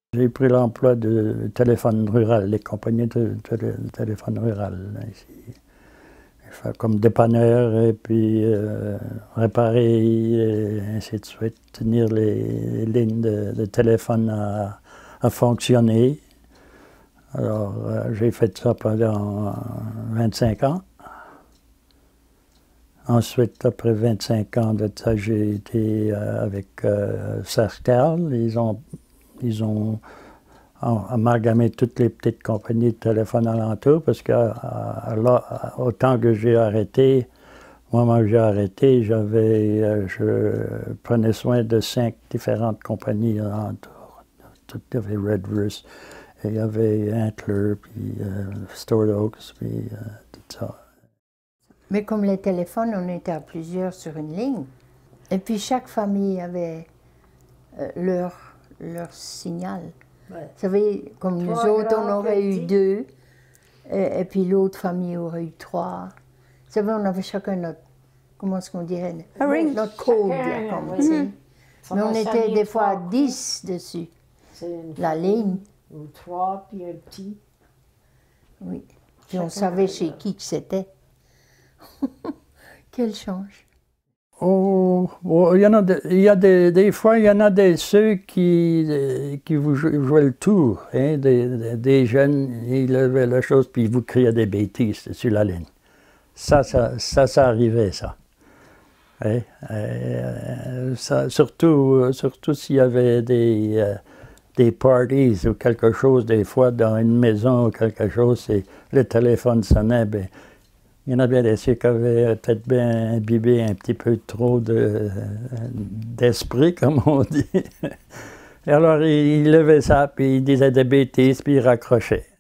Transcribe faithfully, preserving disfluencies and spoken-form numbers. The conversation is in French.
J'ai pris l'emploi de téléphone rural, les compagnies de, télé, de téléphone rural, ici. Comme dépanneur, et puis euh, réparer, et ainsi de suite, tenir les, les lignes de, de téléphone à, à fonctionner. Alors, euh, j'ai fait ça pendant vingt-cinq ans. Ensuite, après vingt-cinq ans de ça, j'ai été euh, avec euh, SaskTel. Ils ont, ils ont amalgamé toutes les petites compagnies de téléphone alentour parce que là, au temps que j'ai arrêté, au moment où j'ai arrêté, j'avais, euh, je prenais soin de cinq différentes compagnies alentour. Tout, il y avait Redverse, et il y avait Antler, puis euh, Stored Oaks, puis euh, tout ça. Mais comme les téléphones, on était à plusieurs sur une ligne. Et puis chaque famille avait euh, leur, leur signal. Ouais. Vous savez, comme nous autres, on aurait eu deux, et, et puis l'autre famille aurait eu trois. Vous savez, on avait chacun notre, comment est-ce qu'on dirait, oui, notre code, là, comme oui. Mm-hmm. Mais on était des fois dix dessus, la ligne. Ou trois, puis un petit. Oui, puis on savait chez qui que c'était. Quel change. Oh, oh, il y en a, de, il y a des, des fois, il y en a des ceux qui, qui vous jouaient le tour, hein, des, des, des jeunes, ils levaient la chose puis ils vous criaient des bêtises sur la ligne. Ça, ça, ça, ça arrivait, ça. Hein, euh, ça surtout, surtout s'il y avait des, euh, des parties ou quelque chose, des fois dans une maison ou quelque chose, et le téléphone sonnait, bien, il y en a bien des ceux qui avaient peut-être bien imbibé un petit peu trop de, d'esprit, comme on dit. Et alors, ils levaient ça, puis ils disaient des bêtises, puis ils raccrochaient.